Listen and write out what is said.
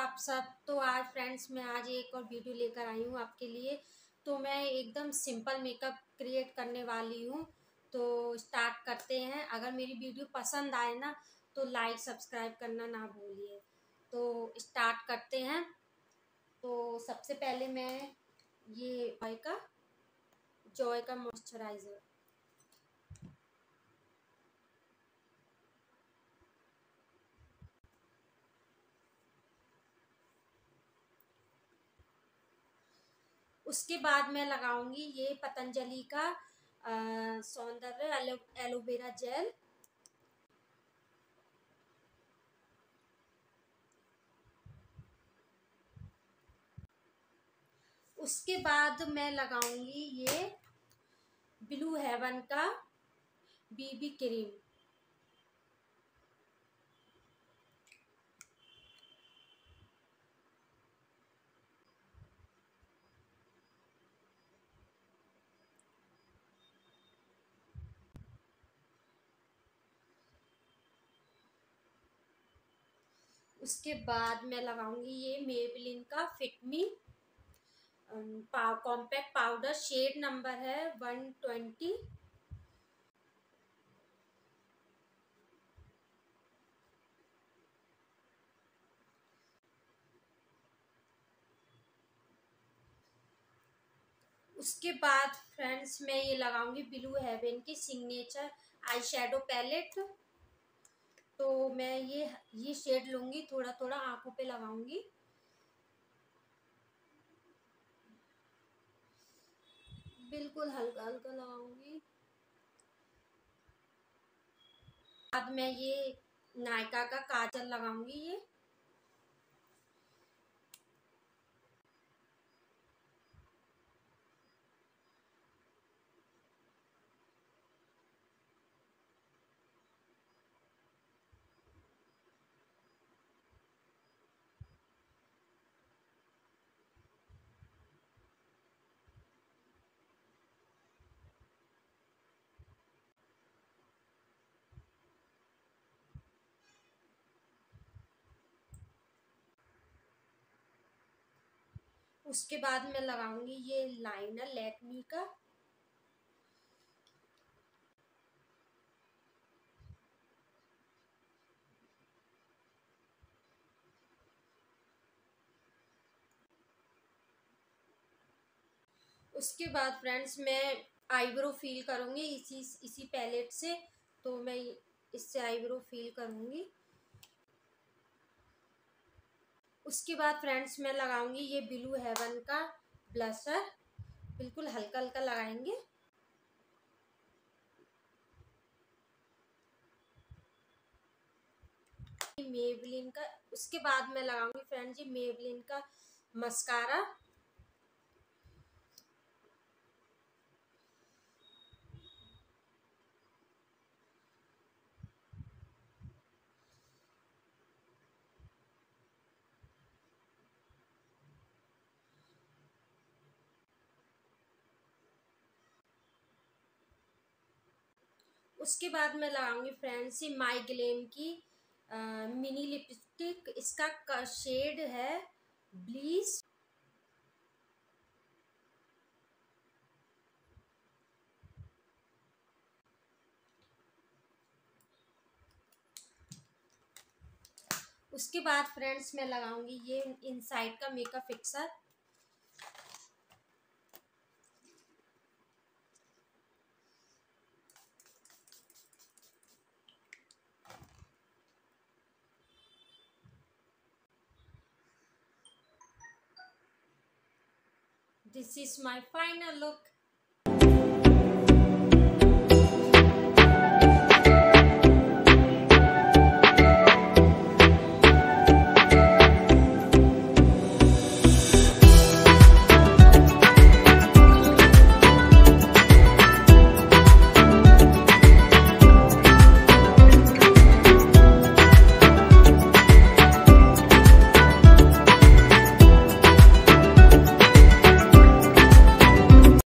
आप सब। तो आज फ्रेंड्स मैं आज एक और वीडियो लेकर आई हूँ आपके लिए। तो मैं एकदम सिंपल मेकअप क्रिएट करने वाली हूँ। तो स्टार्ट करते हैं। अगर मेरी वीडियो पसंद आए ना तो लाइक सब्सक्राइब करना ना भूलिए। तो स्टार्ट करते हैं। तो सबसे पहले मैं ये जॉय का मॉइस्चराइज़र, उसके बाद मैं लगाऊंगी ये पतंजलि का सौंदर्य एलोवेरा जेल। उसके बाद मैं लगाऊंगी ये ब्लू हेवन का बीबी क्रीम। उसके बाद मैं लगाऊंगी ये मेबलिन का fit me compact powder, shade number है 120। उसके बाद फ्रेंड्स मैं ये लगाऊंगी ब्लू हेवन की सिग्नेचर आई शेडो पैलेट। तो मैं ये शेड लूंगी, थोड़ा थोड़ा आंखों पे लगाऊंगी। बिल्कुल हल्का हल्का लगाऊंगी। बाद मैं ये नायका का काजल लगाऊंगी ये। उसके बाद मैं लगाऊंगी ये लाइनर लैक्मी का। उसके बाद फ्रेंड्स मैं आईब्रो फील करूंगी इसी पैलेट से। तो मैं इससे आईब्रो फील करूंगी। उसके बाद फ्रेंड्स मैं लगाऊंगी ये ब्लू हेवन का ब्लशर। बिल्कुल हल्का हल्का लगाएंगे। मेबलिन का। उसके बाद मैं लगाऊंगी फ्रेंड्स ये मेबलिन का मस्कारा। उसके बाद मैं लगाऊंगी फ्रेंड्स ये माई ग्लेम की मिनी लिपस्टिक। इसका शेड है ब्लीच। उसके बाद फ्रेंड्स मैं लगाऊंगी ये इनसाइड का makeup fixer. This is my final look.